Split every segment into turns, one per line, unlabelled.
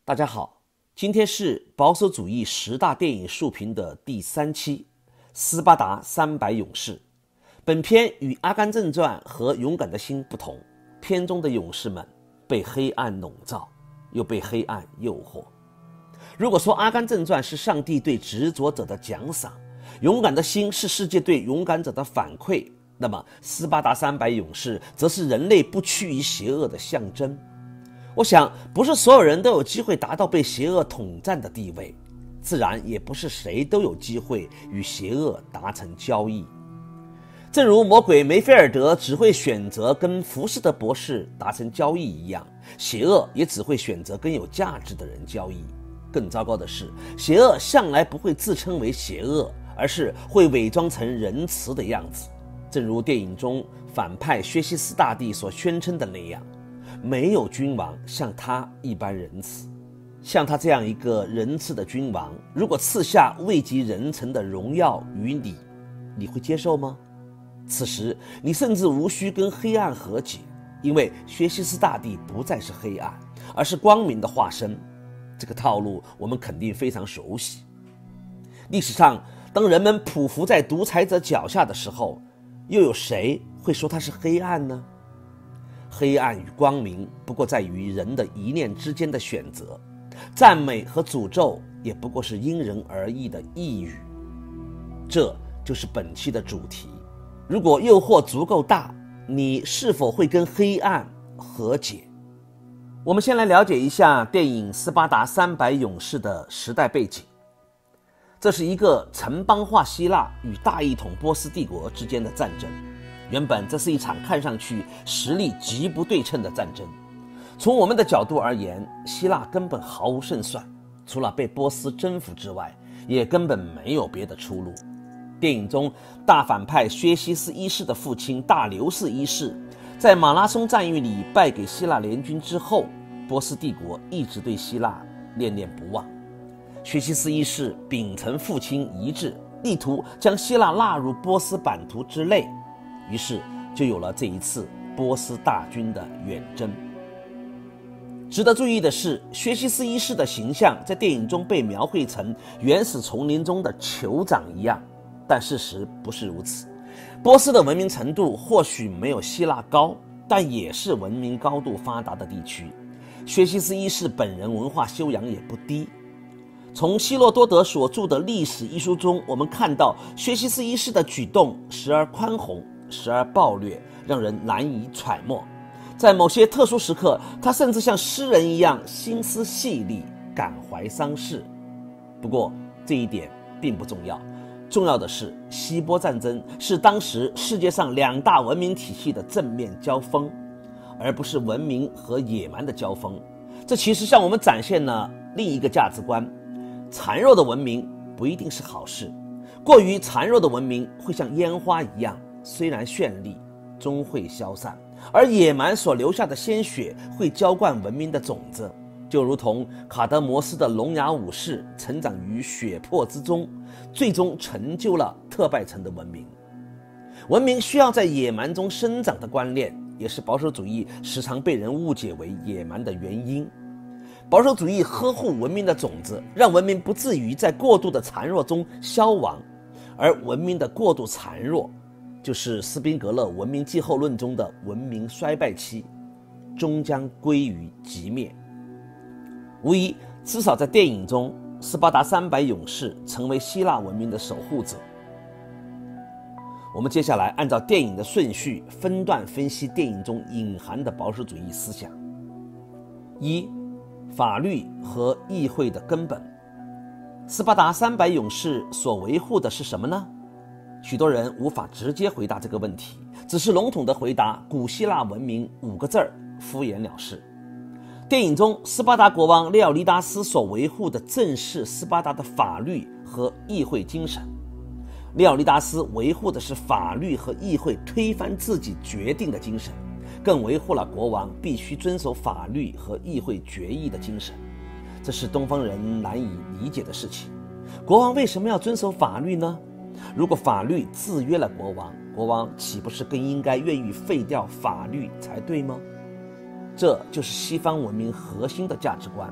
大家好，今天是保守主义10大电影述评的第3期，斯巴达300勇士。本片与《阿甘正传》和《勇敢的心》不同，片中的勇士们被黑暗笼罩，又被黑暗诱惑。如果说《阿甘正传》是上帝对执着者的奖赏，《勇敢的心》是世界对勇敢者的反馈，那么斯巴达300勇士则是人类不屈于邪恶的象征。我想，不是所有人都有机会达到被邪恶统战的地位，自然也不是谁都有机会与邪恶达成交易。正如魔鬼梅菲尔德只会选择跟浮士德博士达成交易一样，邪恶也只会选择跟有价值的人交易。更糟糕的是，邪恶向来不会自称为邪恶，而是会伪装成仁慈的样子。正如电影中反派薛西斯大帝所宣称的那样，没有君王像他一般仁慈。像他这样一个仁慈的君王，如果赐下位极人臣的荣耀于你，你会接受吗？此时你甚至无需跟黑暗和解，因为薛西斯大帝不再是黑暗，而是光明的化身。这个套路我们肯定非常熟悉。历史上，当人们匍匐在独裁者脚下的时候，又有谁会说他是黑暗呢？黑暗与光明不过在于人的一念之间的选择，赞美和诅咒也不过是因人而异的意语。这就是本期的主题。如果诱惑足够大，你是否会跟黑暗和解？我们先来了解一下电影《斯巴达300勇士》的时代背景。这是一个城邦化希腊与大一统波斯帝国之间的战争。原本这是一场看上去实力极不对称的战争。从我们的角度而言，希腊根本毫无胜算，除了被波斯征服之外，也根本没有别的出路。电影中大反派薛西斯一世的父亲大流士一世，在马拉松战役里败给希腊联军之后，波斯帝国一直对希腊念念不忘。薛西斯一世秉承父亲遗志，力图将希腊纳入波斯版图之内，于是就有了这一次波斯大军的远征。值得注意的是，薛西斯一世的形象在电影中被描绘成原始丛林中的酋长一样，但事实不是如此。波斯的文明程度或许没有希腊高，但也是文明高度发达的地区。薛西斯一世本人文化修养也不低。从希罗多德所著的历史一书中，我们看到薛西斯一世的举动时而宽宏，时而暴虐，让人难以揣摩。在某些特殊时刻，他甚至像诗人一样心思细腻，感怀丧事。不过这一点并不重要，重要的是希波战争是当时世界上2大文明体系的正面交锋，而不是文明和野蛮的交锋。这其实向我们展现了另一个价值观：孱弱的文明不一定是好事。过于孱弱的文明会像烟花一样，虽然绚丽，终会消散，而野蛮所留下的鲜血会浇灌文明的种子，就如同卡德摩斯的聋哑武士成长于血泊之中，最终成就了特拜城的文明。文明需要在野蛮中生长的观念，也是保守主义时常被人误解为野蛮的原因。保守主义呵护文明的种子，让文明不至于在过度的孱弱中消亡，而文明的过度孱弱就是斯宾格勒文明继后论中的文明衰败期，终将归于极灭。无疑，至少在电影中，斯巴达300勇士成为希腊文明的守护者。我们接下来按照电影的顺序分段分析电影中隐含的保守主义思想。1. 法律和议会的根本。斯巴达300勇士所维护的是什么呢？许多人无法直接回答这个问题，只是笼统地回答古希腊文明5个字，敷衍了事。电影中斯巴达国王列奥尼达斯所维护的正是斯巴达的法律和议会精神。列奥尼达斯维护的是法律和议会推翻自己决定的精神，更维护了国王必须遵守法律和议会决议的精神。这是东方人难以理解的事情。国王为什么要遵守法律呢？如果法律制约了国王，国王岂不是更应该愿意废掉法律才对吗？这就是西方文明核心的价值观，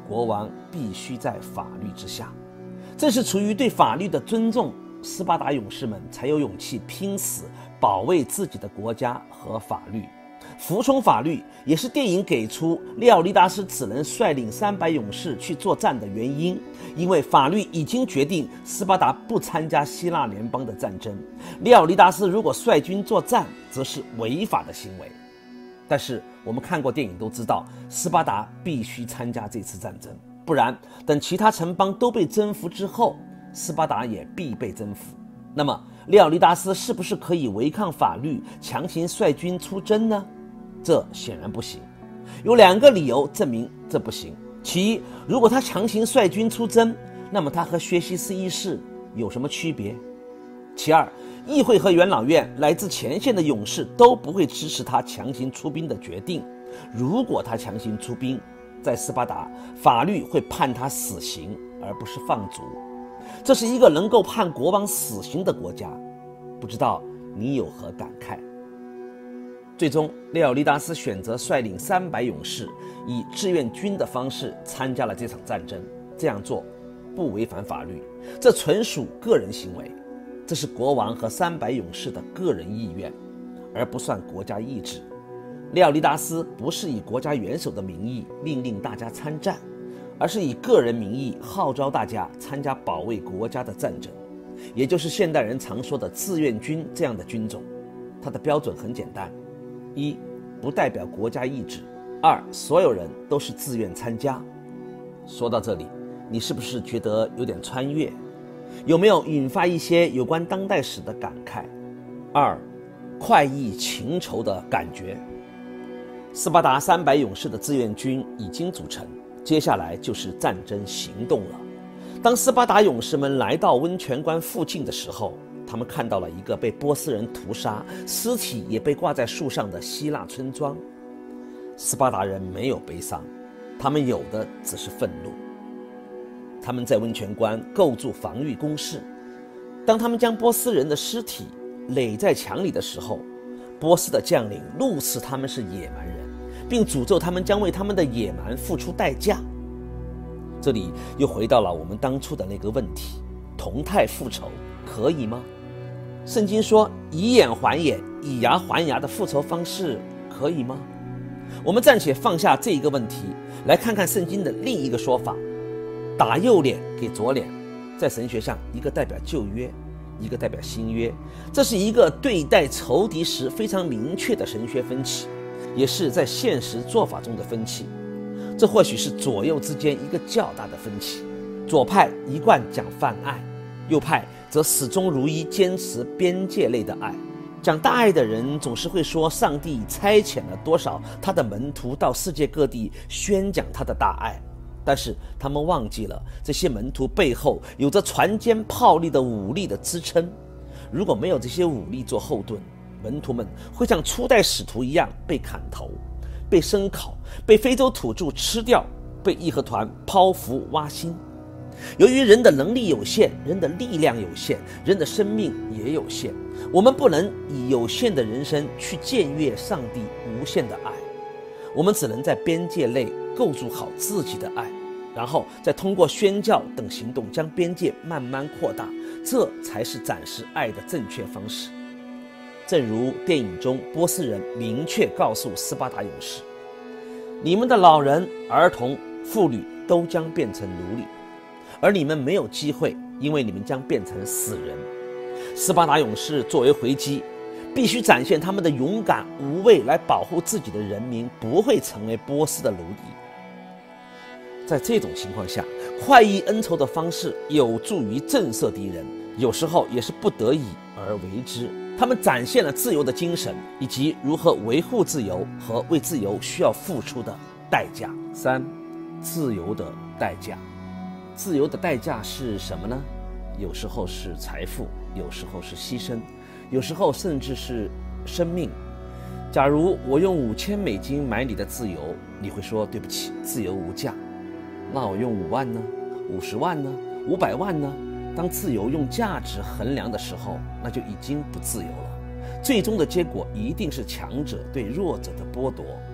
国王必须在法律之下。正是出于对法律的尊重，斯巴达勇士们才有勇气拼死保卫自己的国家和法律。服从法律也是电影给出利奥尼达斯只能率领300勇士去作战的原因，因为法律已经决定斯巴达不参加希腊联邦的战争，利奥尼达斯如果率军作战则是违法的行为。但是我们看过电影都知道，斯巴达必须参加这次战争，不然等其他城邦都被征服之后，斯巴达也必被征服。那么利奥尼达斯是不是可以违抗法律强行率军出征呢？这显然不行，有2个理由证明这不行。其一，如果他强行率军出征，那么他和薛西斯一世有什么区别？其二，议会和元老院来自前线的勇士都不会支持他强行出兵的决定。如果他强行出兵，在斯巴达法律会判他死刑，而不是放逐。这是一个能够判国王死刑的国家，不知道你有何感慨？最终，利奥尼达斯选择率领300勇士，以志愿军的方式参加了这场战争。这样做不违反法律，这纯属个人行为，这是国王和300勇士的个人意愿，而不算国家意志。利奥尼达斯不是以国家元首的名义命令大家参战，而是以个人名义号召大家参加保卫国家的战争，也就是现代人常说的志愿军这样的军种。它的标准很简单：一，不代表国家意志；二，所有人都是自愿参加。说到这里，你是不是觉得有点穿越？有没有引发一些有关当代史的感慨？二，快意情仇的感觉。斯巴达300勇士的志愿军已经组成，接下来就是战争行动了。当斯巴达勇士们来到温泉关附近的时候，他们看到了一个被波斯人屠杀、尸体也被挂在树上的希腊村庄。斯巴达人没有悲伤，他们有的只是愤怒。他们在温泉关构筑防御工事，当他们将波斯人的尸体垒在墙里的时候，波斯的将领怒斥他们是野蛮人，并诅咒他们将为他们的野蛮付出代价。这里又回到了我们当初的那个问题：同态复仇可以吗？圣经说以眼还眼，以牙还牙的复仇方式可以吗？我们暂且放下这一个问题，来看看圣经的另一个说法：打右脸给左脸。在神学上，一个代表旧约，一个代表新约，这是一个对待仇敌时非常明确的神学分歧，也是在现实做法中的分歧。这或许是左右之间一个较大的分歧。左派一贯讲泛爱，右派则始终如一坚持边界类的爱。讲大爱的人总是会说上帝差遣了多少他的门徒到世界各地宣讲他的大爱，但是他们忘记了这些门徒背后有着船坚炮利的武力的支撑。如果没有这些武力做后盾，门徒们会像初代使徒一样被砍头、被生烤、被非洲土著吃掉、被义和团剖腹挖心。由于人的能力有限，人的力量有限，人的生命也有限，我们不能以有限的人生去僭越上帝无限的爱。我们只能在边界内构筑好自己的爱，然后再通过宣教等行动将边界慢慢扩大，这才是展示爱的正确方式。正如电影中波斯人明确告诉斯巴达勇士：你们的老人、儿童、妇女都将变成奴隶，而你们没有机会，因为你们将变成死人。斯巴达勇士作为回击，必须展现他们的勇敢无畏，来保护自己的人民不会成为波斯的奴隶。在这种情况下，快意恩仇的方式有助于震慑敌人，有时候也是不得已而为之。他们展现了自由的精神，以及如何维护自由和为自由需要付出的代价。三，自由的代价。自由的代价是什么呢？有时候是财富，有时候是牺牲，有时候甚至是生命。假如我用$5000买你的自由，你会说对不起，自由无价。那我用5万呢？50万呢？500万呢？当自由用价值衡量的时候，那就已经不自由了。最终的结果一定是强者对弱者的剥夺。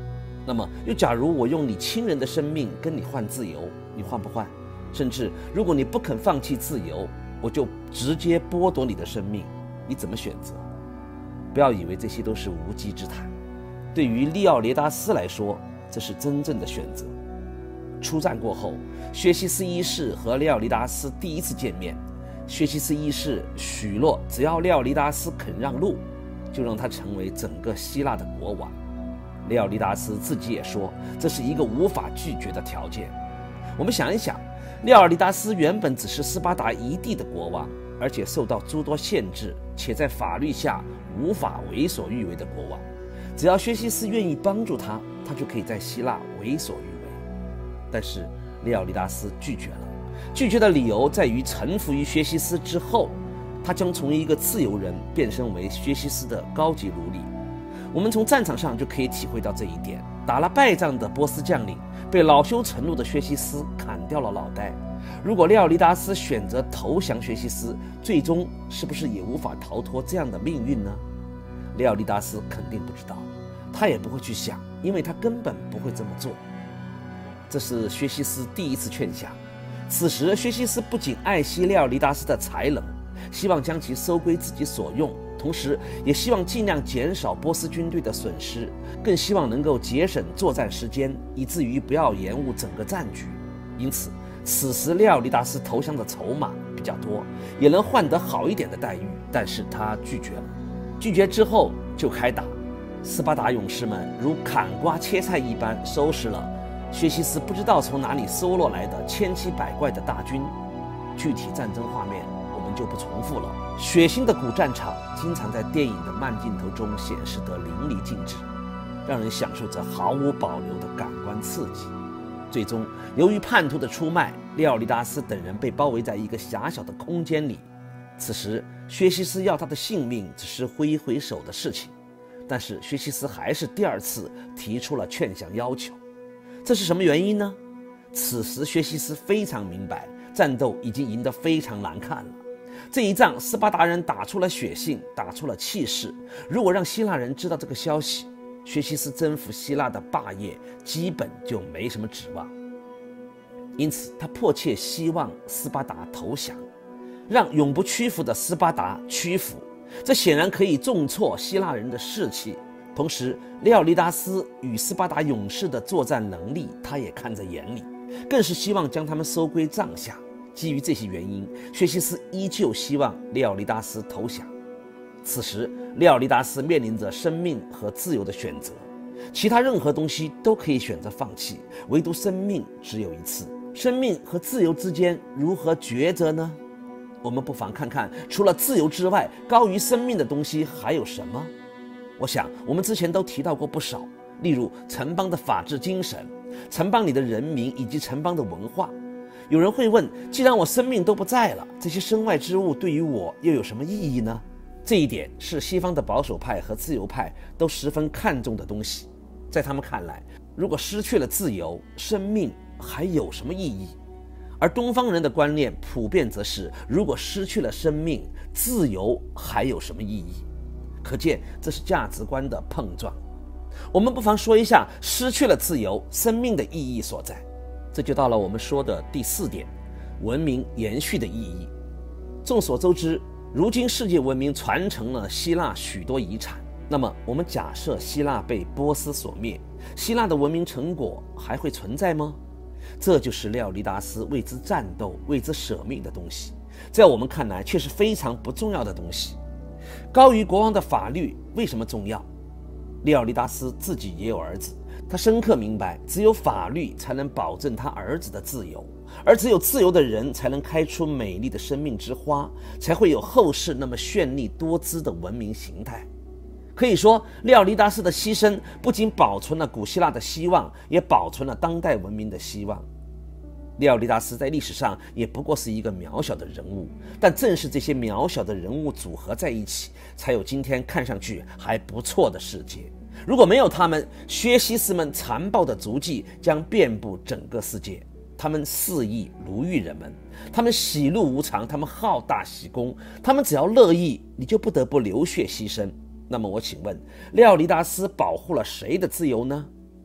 那么，又假如我用你亲人的生命跟你换自由，你换不换？甚至如果你不肯放弃自由，我就直接剥夺你的生命，你怎么选择？不要以为这些都是无稽之谈，对于利奥雷达斯来说，这是真正的选择。出战过后，薛西斯一世和利奥尼达斯第一次见面，薛西斯一世许诺，只要利奥尼达斯肯让路，就让他成为整个希腊的国王。利奥尼达斯自己也说，这是一个无法拒绝的条件。我们想一想，利奥尼达斯原本只是斯巴达一地的国王，而且受到诸多限制，且在法律下无法为所欲为的国王。只要薛西斯愿意帮助他，他就可以在希腊为所欲为。但是利奥尼达斯拒绝了，拒绝的理由在于臣服于薛西斯之后，他将从一个自由人变身为薛西斯的高级奴隶。我们从战场上就可以体会到这一点。打了败仗的波斯将领被恼羞成怒的薛西斯砍掉了脑袋。如果利奥尼达斯选择投降薛西斯，最终是不是也无法逃脱这样的命运呢？利奥尼达斯肯定不知道，他也不会去想，因为他根本不会这么做。这是薛西斯第一次劝降。此时薛西斯不仅爱惜利奥尼达斯的才能，希望将其收归自己所用，同时也希望尽量减少波斯军队的损失，更希望能够节省作战时间，以至于不要延误整个战局。因此此时利奥尼达斯投降的筹码比较多，也能换得好一点的待遇，但是他拒绝了。拒绝之后就开打，斯巴达勇士们如砍瓜切菜一般收拾了薛西斯不知道从哪里搜罗来的千奇百怪的大军。具体战争画面我们就不重复了，血腥的古战场经常在电影的慢镜头中显示得淋漓尽致，让人享受着毫无保留的感官刺激。最终由于叛徒的出卖，利奥尼达斯等人被包围在一个狭小的空间里。此时薛西斯要他的性命只是挥挥手的事情，但是薛西斯还是第二次提出了劝降要求。这是什么原因呢？此时薛西斯非常明白，战斗已经赢得非常难看了。这一仗斯巴达人打出了血性，打出了气势。如果让希腊人知道这个消息，薛西斯征服希腊的霸业基本就没什么指望。因此他迫切希望斯巴达投降，让永不屈服的斯巴达屈服。这显然可以重挫希腊人的士气。同时利奥尼达斯与斯巴达勇士的作战能力他也看在眼里，更是希望将他们收归帐下。基于这些原因，薛西斯依旧希望利奥尼达斯投降。此时利奥尼达斯面临着生命和自由的选择，其他任何东西都可以选择放弃，唯独生命只有一次。生命和自由之间如何抉择呢？我们不妨看看除了自由之外，高于生命的东西还有什么。我想我们之前都提到过不少，例如城邦的法治精神，城邦里的人民以及城邦的文化。有人会问，既然我生命都不在了，这些身外之物对于我又有什么意义呢？这一点是西方的保守派和自由派都十分看重的东西。在他们看来，如果失去了自由，生命还有什么意义？而东方人的观念普遍则是，如果失去了生命，自由还有什么意义？可见这是价值观的碰撞。我们不妨说一下失去了自由，生命的意义所在。这就到了我们说的第4点，文明延续的意义。众所周知，如今世界文明传承了希腊许多遗产。那么我们假设希腊被波斯所灭，希腊的文明成果还会存在吗？这就是利奥尼达斯为之战斗、为之舍命的东西，在我们看来却是非常不重要的东西。高于国王的法律为什么重要？利奥尼达斯自己也有儿子，他深刻明白，只有法律才能保证他儿子的自由，而只有自由的人才能开出美丽的生命之花，才会有后世那么绚丽多姿的文明形态。可以说，利奥尼达斯的牺牲不仅保存了古希腊的希望，也保存了当代文明的希望。利奥尼达斯在历史上也不过是一个渺小的人物，但正是这些渺小的人物组合在一起，才有今天看上去还不错的世界。如果没有他们，薛西斯们残暴的足迹将遍布整个世界。他们肆意奴役人们，他们喜怒无常，他们好大喜功，他们只要乐意，你就不得不流血牺牲。那么我请问，利奥尼达斯保护了谁的自由呢？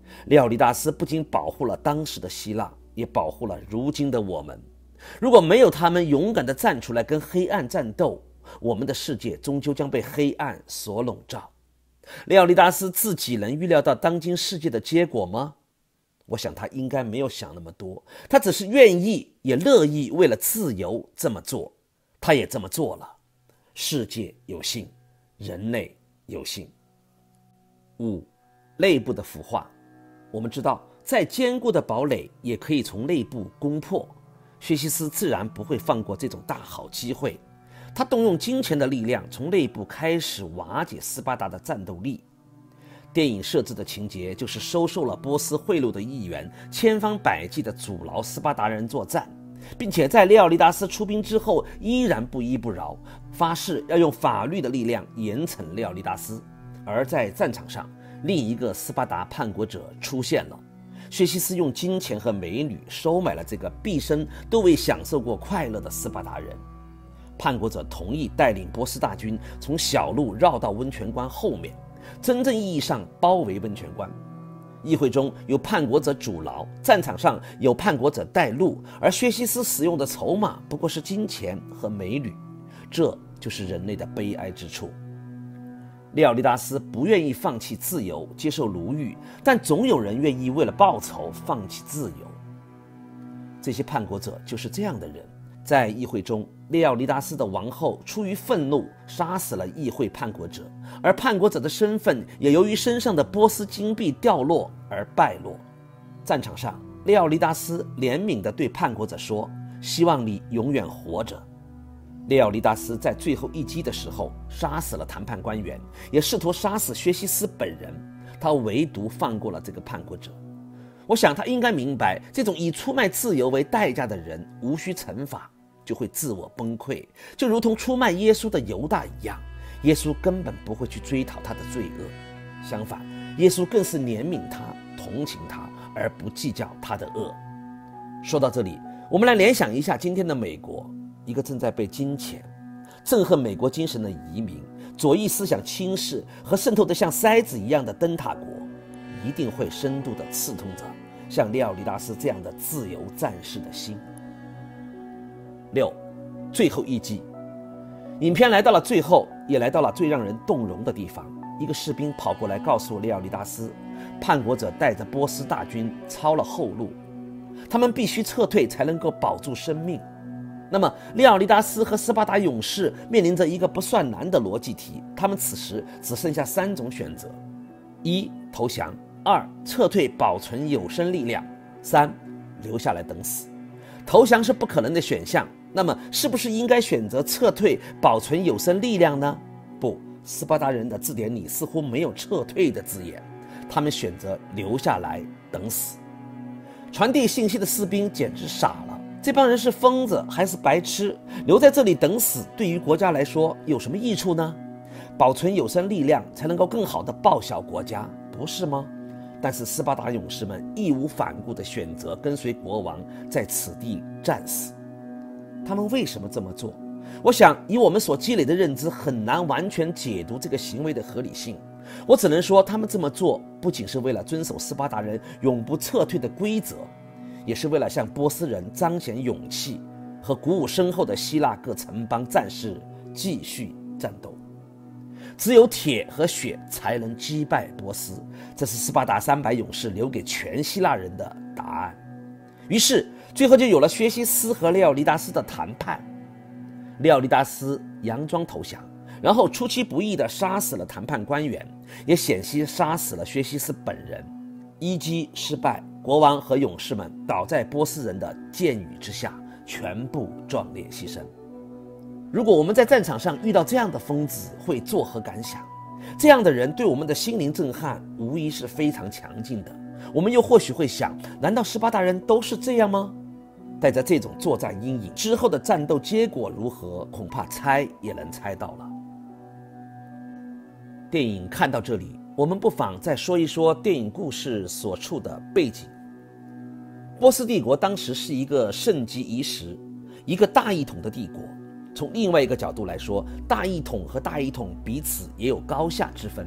廖利达斯不仅保护了当时的希腊，也保护了如今的我们。如果没有他们勇敢地站出来跟黑暗战斗，我们的世界终究将被黑暗所笼罩。廖利达斯自己能预料到当今世界的结果吗？我想他应该没有想那么多，他只是愿意也乐意为了自由这么做，他也这么做了。世界有幸，人类有幸。5. 内部的腐化。我们知道，再坚固的堡垒也可以从内部攻破，薛西斯自然不会放过这种大好机会。他动用金钱的力量，从内部开始瓦解斯巴达的战斗力。电影设置的情节就是收受了波斯贿赂的议员，千方百计地阻挠斯巴达人作战，并且在廖利达斯出兵之后依然不依不饶，发誓要用法律的力量严惩廖利达斯。而在战场上，另一个斯巴达叛国者出现了。薛西斯用金钱和美女收买了这个毕生都未享受过快乐的斯巴达人。叛国者同意带领波斯大军从小路绕到温泉关后面，真正意义上包围温泉关。议会中有叛国者阻挠，战场上有叛国者带路，而薛西斯使用的筹码不过是金钱和美女，这就是人类的悲哀之处。廖利达斯不愿意放弃自由，接受奴役，但总有人愿意为了报仇放弃自由。这些叛国者就是这样的人。在议会中，廖利达斯的王后出于愤怒杀死了议会叛国者，而叛国者的身份也由于身上的波斯金币掉落而败落。战场上，廖利达斯怜悯地对叛国者说：“希望你永远活着。”廖利达斯在最后一击的时候杀死了谈判官员，也试图杀死薛西斯本人，他唯独放过了这个叛国者。我想他应该明白，这种以出卖自由为代价的人无需惩罚就会自我崩溃，就如同出卖耶稣的犹大一样，耶稣根本不会去追讨他的罪恶，相反，耶稣更是怜悯他，同情他，而不计较他的恶。说到这里，我们来联想一下今天的美国，一个正在被金钱、憎恨美国精神的移民、左翼思想轻视和渗透得像筛子一样的灯塔国，一定会深度地刺痛着像廖利达斯这样的自由战士的心。6. 最后一击。影片来到了最后，也来到了最让人动容的地方。一个士兵跑过来告诉廖利达斯，叛国者带着波斯大军抄了后路，他们必须撤退才能够保住生命。那么廖利达斯和斯巴达勇士面临着一个不算难的逻辑题，他们此时只剩下3种选择：1. 投降；2. 撤退保存有生力量；3. 留下来等死。投降是不可能的选项，那么是不是应该选择撤退保存有生力量呢？不，斯巴达人的字典里似乎没有撤退的字眼，他们选择留下来等死。传递信息的士兵简直傻了，这帮人是疯子还是白痴？留在这里等死对于国家来说有什么益处呢？保存有生力量才能够更好地报效国家，不是吗？但是斯巴达勇士们义无反顾地选择跟随国王在此地战死。他们为什么这么做？我想以我们所积累的认知很难完全解读这个行为的合理性。我只能说他们这么做不仅是为了遵守斯巴达人永不撤退的规则，也是为了向波斯人彰显勇气和鼓舞深厚的希腊各城邦战士继续战斗。只有铁和血才能击败波斯，这是斯巴达300勇士留给全希腊人的答案。于是最后就有了薛西斯和廖利达斯的谈判。廖利达斯佯装投降，然后出其不意地杀死了谈判官员，也险些杀死了薛西斯本人。一击失败，国王和勇士们倒在波斯人的箭雨之下，全部壮烈牺牲。如果我们在战场上遇到这样的疯子，会作何感想？这样的人对我们的心灵震撼无疑是非常强劲的。我们又或许会想，难道斯巴达人都是这样吗？带着这种作战阴影，之后的战斗结果如何，恐怕猜也能猜到了。电影看到这里，我们不妨再说一说电影故事所处的背景。波斯帝国当时是一个盛极一时、一个大一统的帝国。从另外一个角度来说，大一统和大一统彼此也有高下之分。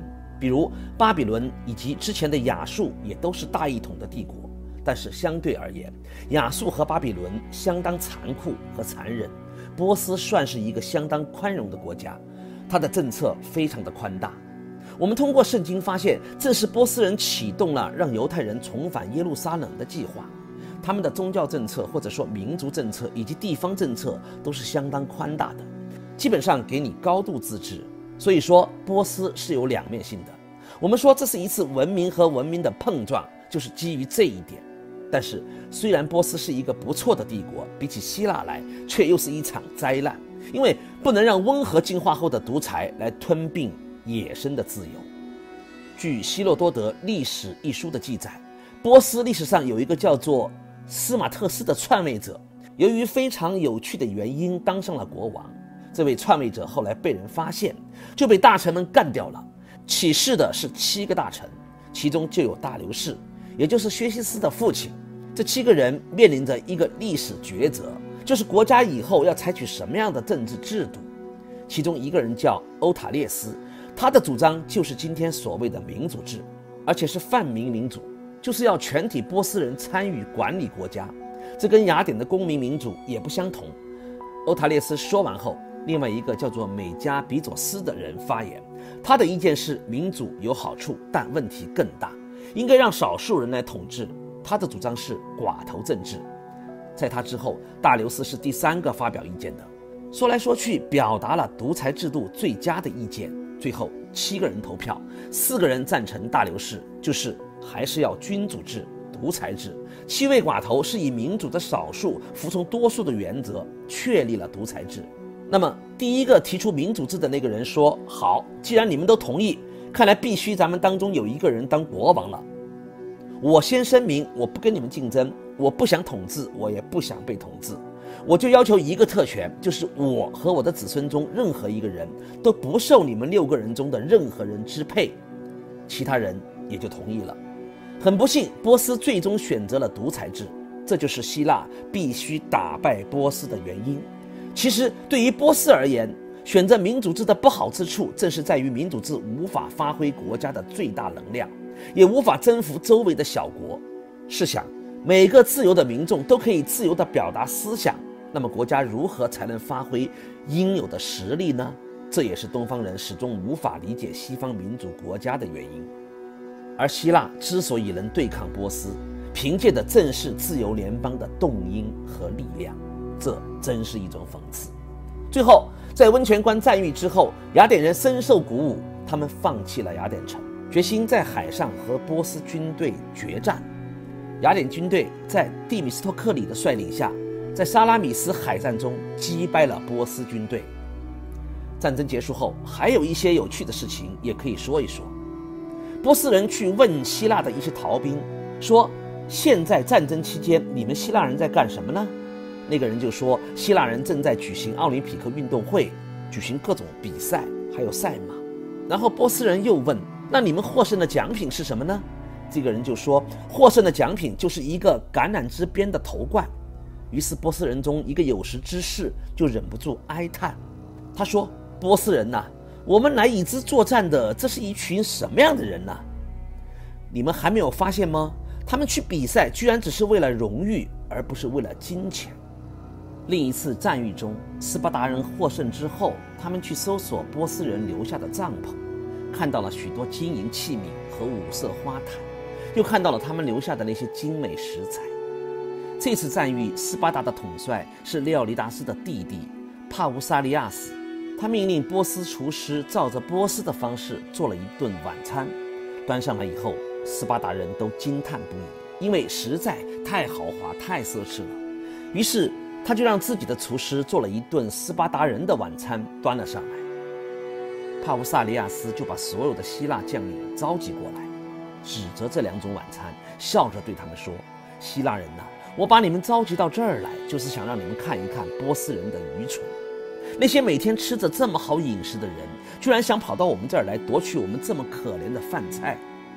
比如巴比伦以及之前的亚述也都是大一统的帝国，但是相对而言，亚述和巴比伦相当残酷和残忍，波斯算是一个相当宽容的国家，它的政策非常的宽大。我们通过圣经发现，正是波斯人启动了让犹太人重返耶路撒冷的计划，他们的宗教政策或者说民族政策以及地方政策都是相当宽大的，基本上给你高度自治。所以说波斯是有两面性的，我们说这是一次文明和文明的碰撞，就是基于这一点。但是虽然波斯是一个不错的帝国，比起希腊来却又是一场灾难，因为不能让温和进化后的独裁来吞并野生的自由。据希罗多德历史一书的记载，波斯历史上有一个叫做斯马特斯的篡位者，由于非常有趣的原因当上了国王。这位篡位者后来被人发现，就被大臣们干掉了。起事的是7个大臣，其中就有大流士，也就是薛西斯的父亲。这7个人面临着一个历史抉择，就是国家以后要采取什么样的政治制度。其中一个人叫欧塔列斯，他的主张就是今天所谓的民主制，而且是泛民民主，就是要全体波斯人参与管理国家。这跟雅典的公民民主也不相同。欧塔列斯说完后，另外一个叫做美加比佐斯的人发言，他的意见是民主有好处，但问题更大，应该让少数人来统治。他的主张是寡头政治。在他之后，大流士是第3个发表意见的，说来说去表达了独裁制度最佳的意见。最后7个人投票，4个人赞成大流士，就是还是要君主制、独裁制。7位寡头是以民主的少数服从多数的原则确立了独裁制。那么第一个提出民主制的那个人说，好，既然你们都同意，看来必须咱们当中有一个人当国王了。我先声明，我不跟你们竞争，我不想统治，我也不想被统治，我就要求一个特权，就是我和我的子孙中任何一个人都不受你们6个人中的任何人支配。其他人也就同意了。很不幸，波斯最终选择了独裁制，这就是希腊必须打败波斯的原因。其实对于波斯而言，选择民主制的不好之处正是在于民主制无法发挥国家的最大能量，也无法征服周围的小国。试想，每个自由的民众都可以自由地表达思想，那么国家如何才能发挥应有的实力呢？这也是东方人始终无法理解西方民主国家的原因。而希腊之所以能对抗波斯，凭借的正是自由联邦的动因和力量，这真是一种讽刺。最后，在温泉关战役之后，雅典人深受鼓舞，他们放弃了雅典城，决心在海上和波斯军队决战。雅典军队在蒂米斯托克里的率领下，在沙拉米斯海战中击败了波斯军队。战争结束后，还有一些有趣的事情也可以说一说。波斯人去问希腊的一些逃兵说，现在战争期间你们希腊人在干什么呢？那个人就说，希腊人正在举行奥林匹克运动会，举行各种比赛，还有赛马。然后波斯人又问，那你们获胜的奖品是什么呢？这个人就说，获胜的奖品就是一个橄榄枝编的头冠。于是波斯人中一个有识之士就忍不住哀叹，他说，波斯人呐，我们来以之作战的，这是一群什么样的人呢？你们还没有发现吗？他们去比赛居然只是为了荣誉，而不是为了金钱。另一次战役中，斯巴达人获胜之后，他们去搜索波斯人留下的帐篷，看到了许多金银器皿和五色花坛，又看到了他们留下的那些精美食材。这次战役，斯巴达的统帅是列奥尼达斯的弟弟帕乌萨利亚斯，他命令波斯厨师照着波斯的方式做了一顿晚餐，端上来以后，斯巴达人都惊叹不已，因为实在太豪华太奢侈了。于是他就让自己的厨师做了一顿斯巴达人的晚餐端了上来。帕乌萨利亚斯就把所有的希腊将领召集过来，指着这2种晚餐，笑着对他们说，希腊人呐，我把你们召集到这儿来，就是想让你们看一看波斯人的愚蠢。那些每天吃着这么好饮食的人，居然想跑到我们这儿来夺取我们这么可怜的饭菜。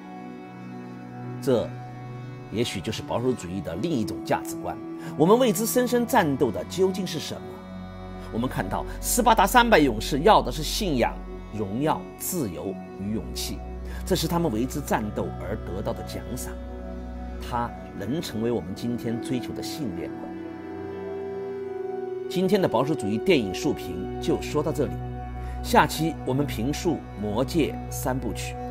这也许就是保守主义的另一种价值观。我们为之深深战斗的究竟是什么？我们看到斯巴达300勇士要的是信仰、荣耀、自由与勇气， 这是他们为之战斗而得到的奖赏，它能成为我们今天追求的信念吗？今天的保守主义电影述评就说到这里，下期我们评述《魔戒》3部曲。